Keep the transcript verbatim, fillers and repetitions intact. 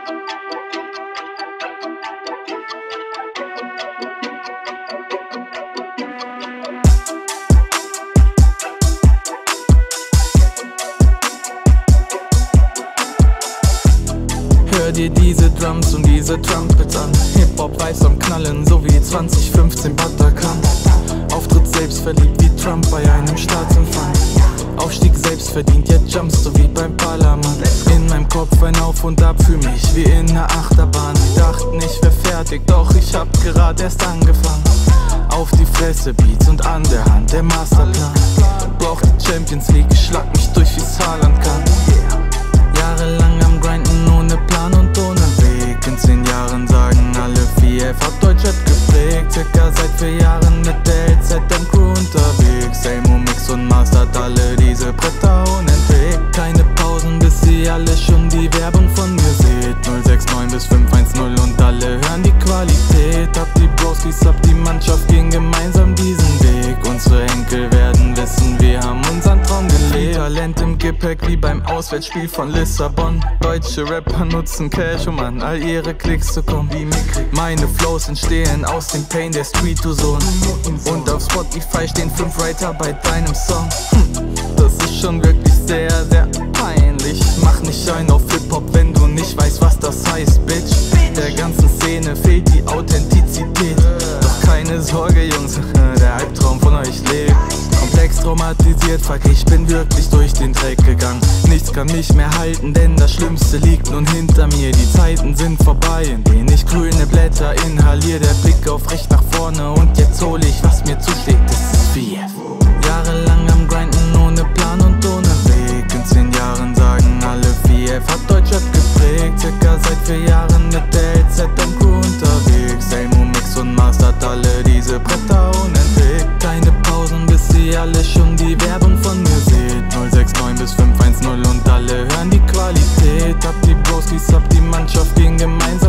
Hör dir diese Drums und diese Trumpets an. Hip-Hop-Vibes am Knallen, so wie zwanzig fünfzehn Buttercam. Auftritt selbstverliebt wie Trump bei einem Staatsempfang. Aufstieg selbstverdient, jetzt jumpst du wie beim Parlament. In meinem Kopf ein Auf und Ab, fühl mich wie in ner Achterbahn. Die dachten, ich wär fertig, doch ich hab grad erst angefangen. Auf die Fresse, Beats und an der Hand der Masterplan. Brauch die Champions League, ich schlag mich durch wie's Haaland kann. Jahrelang am Grinden ohne Plan und ohne Weg. In zehn Jahren sagen alle, V F hat Deutschrap geprägt. Circa seit vier Jahren mit der L Z M Crew unterwegs. Elmo, Mix und mastert alle diese Bretter unentwegt. Keine Pausen, bis ihr alle schon die Werbung von mir seht. null sechs neun bis fünf eins null und alle hören die Qualität. Hab die Broskies, hab die Mannschaft, gehen gemeinsam diesen Weg. Unsere Enkel werden wissen, wir haben unseren Traum gelebt. Talent im Gepäck wie beim Auswärtsspiel von Lissabon. Deutsche Rapper nutzen Cash, um an all ihre Klicks zu kommen. Meine Flows entstehen aus dem Pain der Street, du Sohn. Und auf Spotify stehen fünf Writer bei deinem Song. hm, Das ist schon wirklich sehr, sehr peinlich. Mach nicht ein auf Hip-Hop, wenn du nicht weißt, was das heißt, Bitch. Der ganzen Szene fehlt die Authentizität. Doch keine Sorge, Jungs, der Albtraum von euch lebt. Komplex traumatisiert, fuck, ich bin wirklich durch den Dreck gegangen. Nichts kann mich mehr halten, denn das Schlimmste liegt nun hinter mir. Die Zeiten sind vorbei, in denen ich grüne Blätter inhalier. Der Blick auf recht nach vorne und jetzt hol ich, was mir zusteht, das ist V F. Jahrelang am Grinden ohne Plan und ohne Weg. In zehn Jahren sagen alle, V F hat Deutschrap geprägt. Circa seit vier Jahren mit der L Z M Crew unterwegs. Elmo, Mix und mastert alle diese Bretter unentwegt. Keine Pausen, bis ihr alle schon die Werbung von mir seht. null sechs neun bis fünf eins null und alle hören die Qualität. Hab die Broskies, hab die Mannschaft, gehen gemeinsam